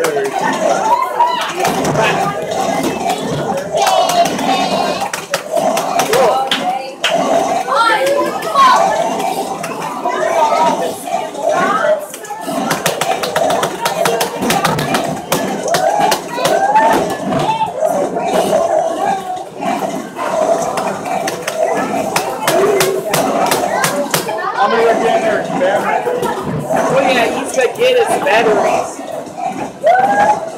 I'm gonna go get their experiment. Oh yeah, he's gonna get his batteries.